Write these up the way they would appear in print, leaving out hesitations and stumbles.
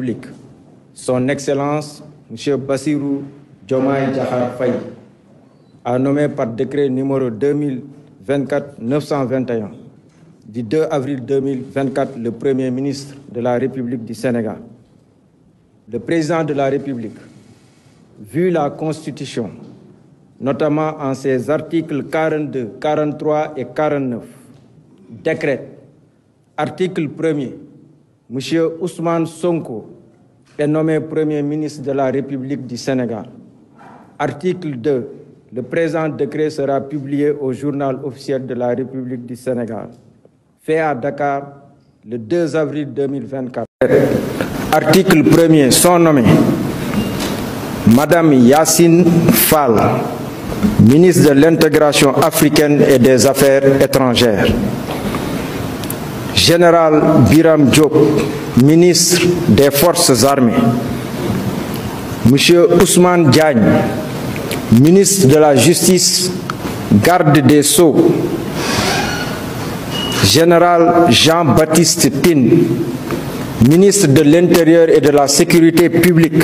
République, Son Excellence M. Bassirou Diomaye Diakhar Faye, a nommé par décret numéro 2024-921 du 2 avril 2024 le Premier ministre de la République du Sénégal. Le Président de la République, vu la Constitution, notamment en ses articles 42, 43 et 49, décrète, article 1er, M. Ousmane Sonko est nommé Premier ministre de la République du Sénégal. Article 2, le présent décret sera publié au journal officiel de la République du Sénégal. Fait à Dakar le 2 avril 2024. Article 1er, sont nommés Madame Yacine Fall, ministre de l'Intégration africaine et des Affaires étrangères. Général Biram Diop, ministre des Forces armées. Monsieur Ousmane Diagne, ministre de la Justice, garde des Sceaux. Général Jean-Baptiste Tine, ministre de l'Intérieur et de la Sécurité publique.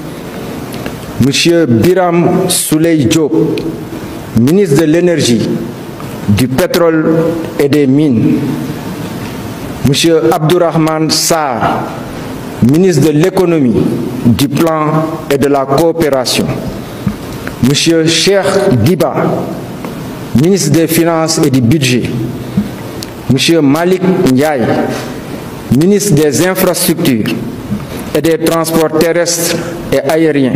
Monsieur Biram Souley Diop, ministre de l'Énergie, du Pétrole et des Mines. Monsieur Abdourahmane Sarr, ministre de l'Économie, du Plan et de la Coopération. Monsieur Cheikh Diba, ministre des Finances et du Budget. Monsieur Malik Ndiaye, ministre des Infrastructures et des Transports terrestres et aériens.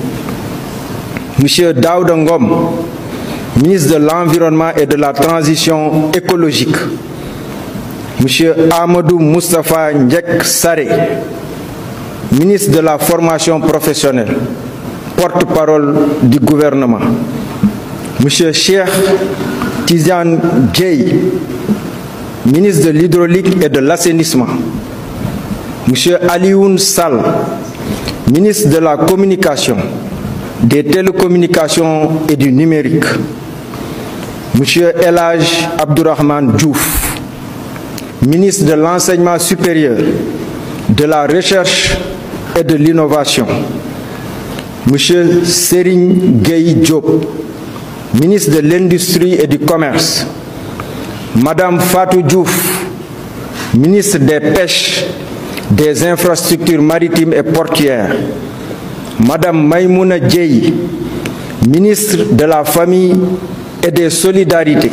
Monsieur Daouda Ngom, ministre de l'Environnement et de la Transition écologique. Monsieur Amadou Moustapha Ndiek Saré, ministre de la Formation professionnelle, porte-parole du gouvernement. Monsieur Cheikh Tidiane Dièye, ministre de l'Hydraulique et de l'Assainissement. Monsieur Alioune Sall, ministre de la Communication, des Télécommunications et du Numérique. Monsieur El Hadj Abdourahmane Diouf, ministre de l'Enseignement supérieur, de la Recherche et de l'Innovation. Monsieur Serigne Gueye Diop, ministre de l'Industrie et du Commerce. Madame Fatou Diouf, ministre des Pêches, des Infrastructures maritimes et portuaires. Madame Maïmouna Dièye, ministre de la Famille et des Solidarités.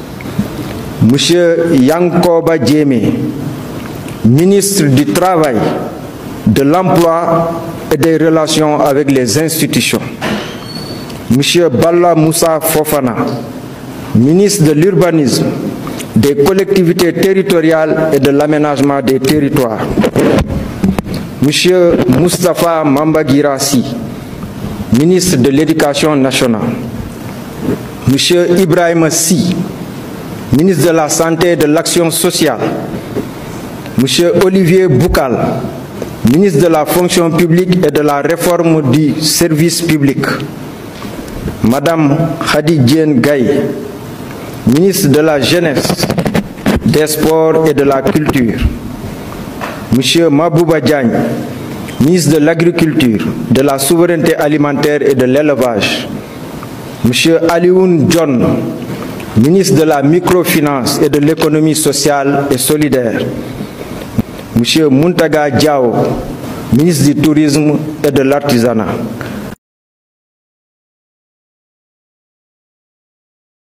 Monsieur Yankoba Diémé, ministre du Travail, de l'Emploi et des Relations avec les institutions. Monsieur Balla Moussa Fofana, ministre de l'Urbanisme, des Collectivités territoriales et de l'Aménagement des territoires. Monsieur Moustapha Mamba Guirassy, ministre de l'Éducation nationale. Monsieur Ibrahima Sy, ministre de la Santé et de l'Action sociale. Monsieur Olivier Boukal, ministre de la Fonction publique et de la Réforme du service public. Madame Khady Diène Gaye, ministre de la Jeunesse, des Sports et de la Culture. Monsieur Mabouba Diagne, ministre de l'Agriculture, de la Souveraineté alimentaire et de l'Élevage. Monsieur Alioune John, ministre de la Microfinance et de l'Économie sociale et solidaire. Monsieur Muntaga Diao, ministre du Tourisme et de l'Artisanat.